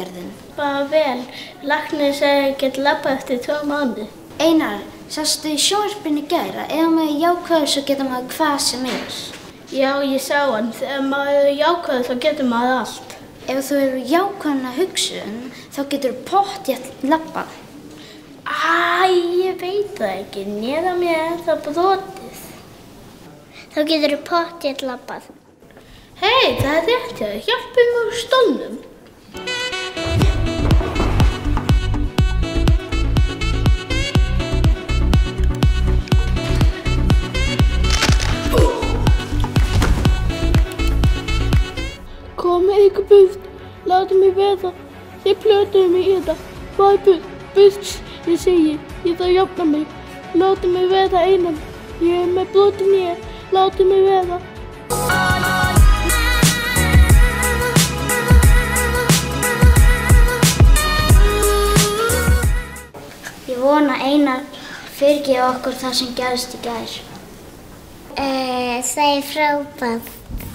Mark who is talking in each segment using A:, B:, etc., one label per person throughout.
A: greinargerðin?
B: Bara vel. Læknir segir ég get labbað eftir 2 mánuði.
A: Einar, sástu í sjónvarpinu í gær að ef maður er jákvæður svo getur maður hvað sem er?
B: Já, ég sá hann. Þegar maður er jákvæður þá getur maður allt.
A: Ef þú eru jákvæðna hugsun, þá getur pottþétt labbað.
B: Ég veit það ekki. Neðan mér er það brotið.
C: Þá getur þú pottþétt labbað.
B: Hei, það er rétt hjá þér. Hjálpið mér úr stólnum. Komið ykkur burt. Látið mig vera. Þið plötuðu mig í þetta. Farið burt. Burt, ég segi. Ég þarf að jafna mig. Látið mig vera einan. Ég er með brotin í. Látið mig vera.
A: Ég vona Einar fyrirgefi okkur það sem gerðist í gær.
C: Það er frábært.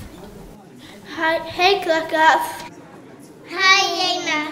B: Hei krakkar.
C: Hæ, Einar.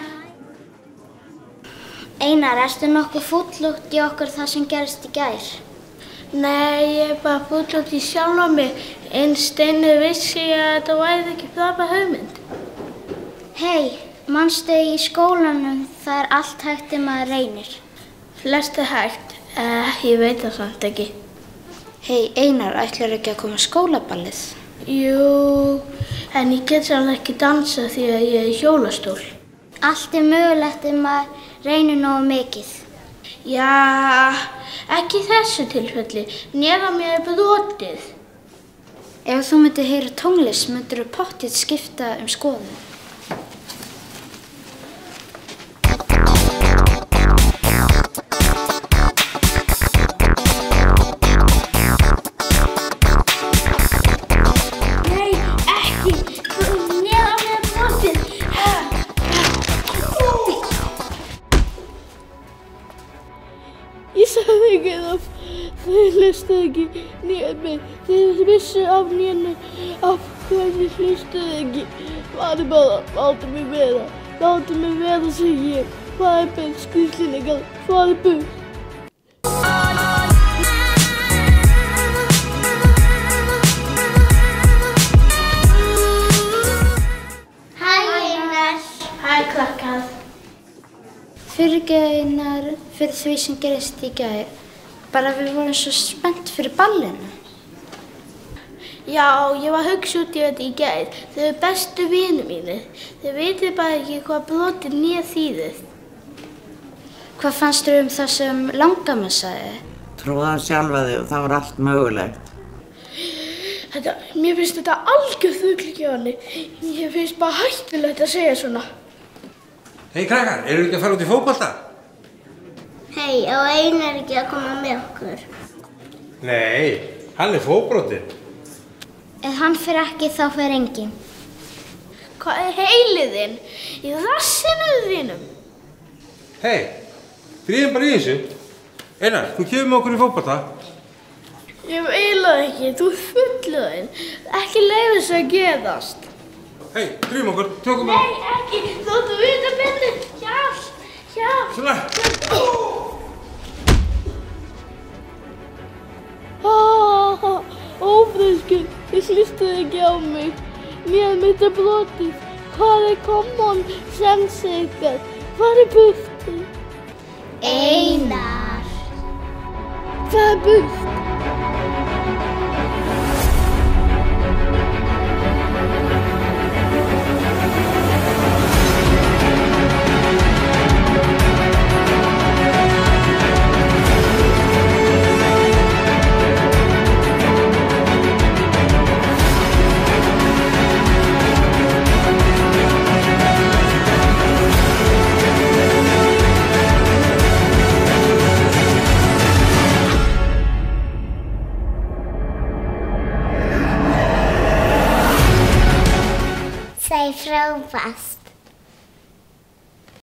A: Einar, ertu nokkuð fúll út í okkur það sem gerðist í gær?
B: Nei, ég er bara fúll út í sjálfa mig. Innst inni vissi ég að þetta væri ekki frábær hugmynd.
A: Hei, manstu í skólanum það er allt hægt ef maður reynir.
B: Flest er hægt. Ég veit það samt ekki.
A: Hei, Einar, ætlarðu ekki að koma á skólaballið?
B: Jú, en ég get samt ekki dansa því að ég er í hjólastól.
A: Allt er mögulegt ef maður reynir nógu mikið.
B: Já, ekki í þessu tilfelli. Neðan mér er brotið.
A: Ef þú myndir heyra tónlist, myndir þú pottþétt skipta skoðun.
B: Ég sagði ekki það. Þið hlustuðu ekki niður mig. Þið vissu af nénu af hverju hlustuðu ekki. Farið bara, látið mig vera. Látið mig vera, segi ég. Farið burt, skrýslingar. Farið burt.
C: Hæ, Einar.
B: Hæ, krakkar.
A: Fyrirgeðu Einar fyrir því sem gerist í gær. Bara við vorum svo spennt fyrir ballinu.
B: Já, ég var að hugsa út í þetta í gær. Þau eru bestu vinir mínir. Þau vitið bara ekki hvað brotið né þýðir.
A: Hvað fannst þér það sem langamma sagði?
D: Trúða sjálfa þig og það var allt mögulegt.
B: Mér finnst þetta algjör þuglíkjóni. Mér finnst bara hættulegt að segja svona.
E: Hei krakkar, eru ekki að fara út í fótbolta?
C: Hei, og Einar ekki að koma með okkur.
E: Nei, hann er fótbrotinn.
A: Ef hann fer ekki þá fer enginn.
B: Hvað er heilið þinn? Í rassinu þínum?
E: Hei, dríðum bara í þessu. Einar, þú kemur með okkur í fótbolta.
B: Ég vil það ekki, þú er fullorðinn. Ekki leyfa þessu að gerast.
E: Hei, dríðum okkur, tökum okkur.
B: Nei, ekki, þóttu vita betur. Hjálp, hjálp.
E: Svona.
B: Ófröskur, þið hlustuðu ekki á mig. Mér mitt er brotið. Hvað er common sense ykkar? Farið burt.
C: Einar.
B: Farið burt.
C: Það er frábært.